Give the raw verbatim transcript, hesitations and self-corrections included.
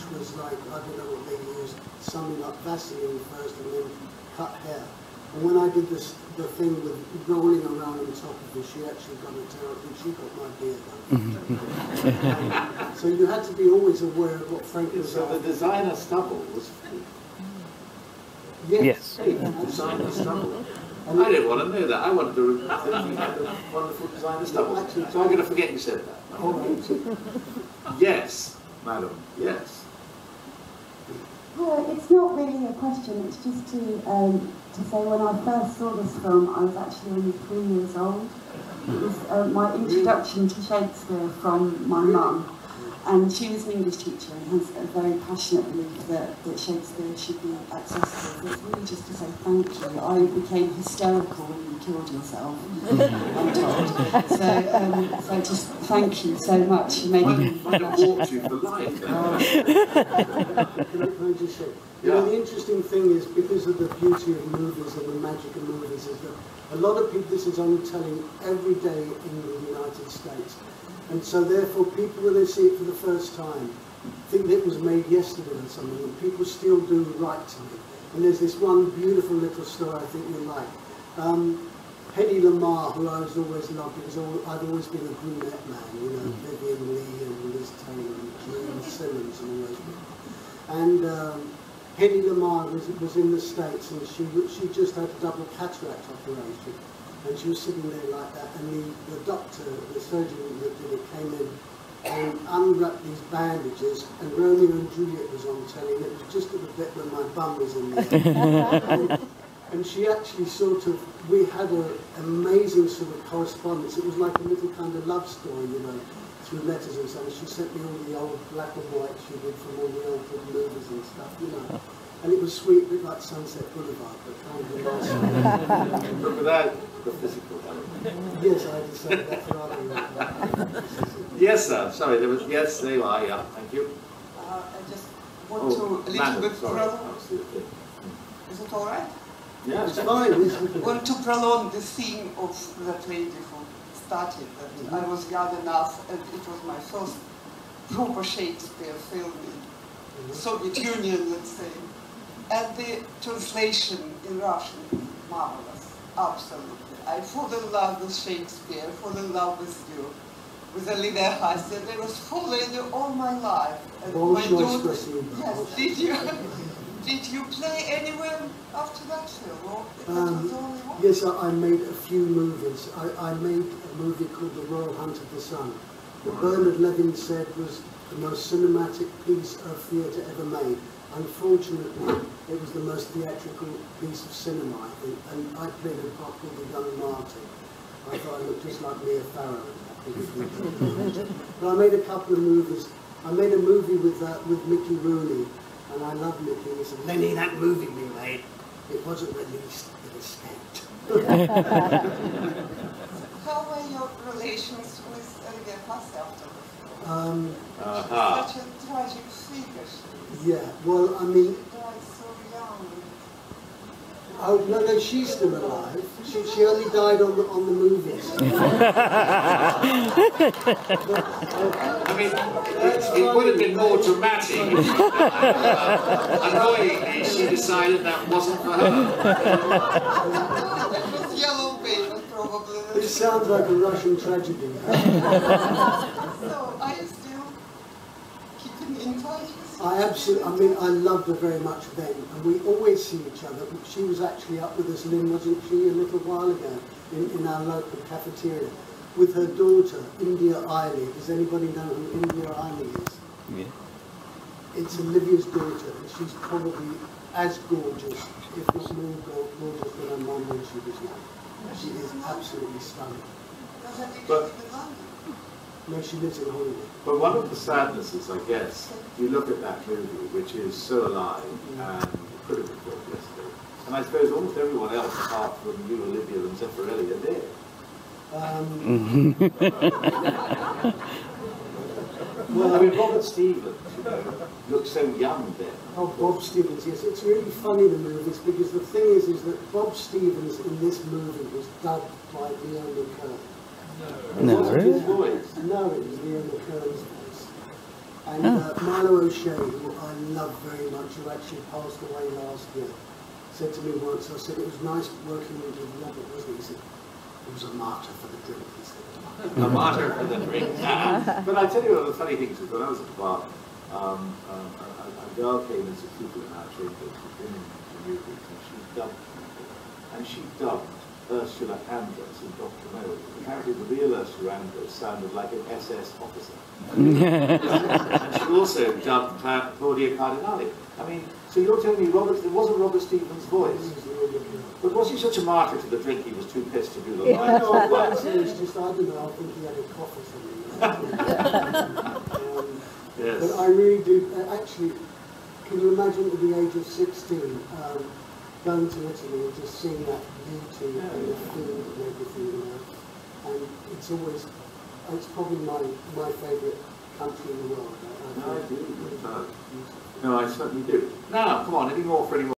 was like, I don't know what they used, something like Vaseline first and then cut hair. And when I did this, the thing with rolling around on top of her, she actually got a terrible, she got my beard done. So you had to be always aware of what Frank was So after. the designer stubble was fake. Yes. Yes. Fake designer stubble. And I didn't want to know that. I wanted to think you had a wonderful designer stubble. So I'm going to forget you said that. All right. Yes, madam, yes. Well, it's not really a question, it's just to, um, to say when I first saw this film, I was actually only three years old. It was uh, my introduction to Shakespeare from my mum. And she was an English teacher and has a very passionate belief that, that Shakespeare should be accessible. So it's really just to say thank you. I became hysterical when you killed yourself, I'm told. So, um, so just thank you so much for making me blush. Walked you for life. Can I, can I just say, you know, the interesting thing is, because of the beauty of movies and the magic of movies, is that a lot of people, this is only telling every day in the United States. And so therefore people, when they see it for the first time, think that it was made yesterday or something, and people still do write to me. And there's this one beautiful little story I think you'll like. Um, Hedy Lamarr, who I was always loved, because I've always been a brunette man, you know, Vivian Leigh and Liz Taylor and Gene Simmons and all those people. And um, Hedy Lamarr was, was in the States, and she, she just had a double cataract operation. And she was sitting there like that, and the, the doctor, the surgeon that did it, came in and unwrapped these bandages, and Romeo and Juliet was on telly, and it was just at the bit where my bum was in there. and, and she actually sort of, we had an amazing sort of correspondence. It was like a little kind of love story, you know, through letters and so on. She sent me all the old black and white she did from all the old good movies and stuff, you know. And it was sweet, a bit like Sunset Boulevard, but kind of nice. But without the physical element. Yes, I decided that's rather. Yes, sir. Sorry, there was. Yes, there you are. Yeah, thank you. Uh, I just want Oh, to a little madam, bit sorry. prolong. Absolutely. Is it all right? Yeah, It's fine. It's Want to prolong the theme of that lady who started. That Mm-hmm. I was young enough, and it was my first proper Shakespeare film in Soviet Union, let's say. And the translation in Russian is marvelous, absolutely. I fall in love with Shakespeare, fall in love with you, with Olivia Hussey, and I was following you all my life. And my daughter, yes, did you, did you play anywhere after that film? Or that Um, was the only one? yes, I, I made a few movies. I, I made a movie called The Royal Hunt of the Sun, that Bernard Levin said was the most cinematic piece of theatre ever made. Unfortunately, it was the most theatrical piece of cinema, I think, and I played a part called The Young Martin. I thought I looked just like Mia Farrow in that. But I made a couple of movies. I made a movie with uh, with Mickey Rooney, and I love Mickey. He said, Lenny, that movie we made, it wasn't released, it escaped. How were your relations with Olivia Hussey after the film? Um, Uh-huh. Such a tragic figure. yeah, well, I mean, She died so young. oh, no, no, she's still alive. She, she only died on the, on the movies. I mean, it, it would have been more dramatic if uh, annoyingly she decided that wasn't for her. It was Yellow Baby, probably. It sounds like a Russian tragedy. So, are you still keeping in touch with her? I absolutely, I mean, I loved her very much then, and we always see each other. She was actually up with us, Lynn, wasn't she, a little while ago, in, in our local cafeteria, with her daughter, India Eiley. Does anybody know who India Eiley is? Yeah. It's Olivia's daughter, and she's probably as gorgeous, if not more go- gorgeous than her mum when she was young. She is absolutely stunning. Does that But- exist in London? No, she lives in Hollywood. But one of the sadnesses, I guess, you look at that movie, which is so alive and could have been filmed yesterday, and I suppose almost everyone else, apart from you, Olivia, and Zeffirelli, are dead. Um, Well, I mean, Robert Stevens, you know, looks so young then. Oh, Bob Stevens, yes. It's really funny, the movies, because the thing is, is that Bob Stevens in this movie was dubbed by Leo McKern. No, What's really? his voice? No, it was Leo McKern's voice. And uh, Milo O'Shea, who love very much, who actually passed away last year, said to me once, I said, it was nice working with Robert, wasn't it? He said, he was a martyr for the drink, he said. A martyr for the drink. But I tell you one of the funny things is when I was at the bar, um, um, a, a girl came as a pupil in our chamber, she'd been in the movies, and she dubbed people. And she dubbed Ursula Andress in Doctor No. Apparently the real Ursula Andress sounded like an S S officer. And she also dubbed Cla Claudia Cardinale. I mean, so you're telling me Robert, it wasn't Robert Stevens' voice. But was he such a martyr to the drink he was too pissed to do the yeah. line? No, well, it was just, I don't know, I think he had a cough or something. um, Yes. But I really do, uh, actually, can you imagine at the age of sixteen, um, going to Italy and just seeing that beauty Yeah, and the yeah. food and everything, you know? And it's always, it's probably my, my favourite country in the world. I, I No, I think do. it's No. beautiful. No, I certainly do. Now, come on, any more for any more?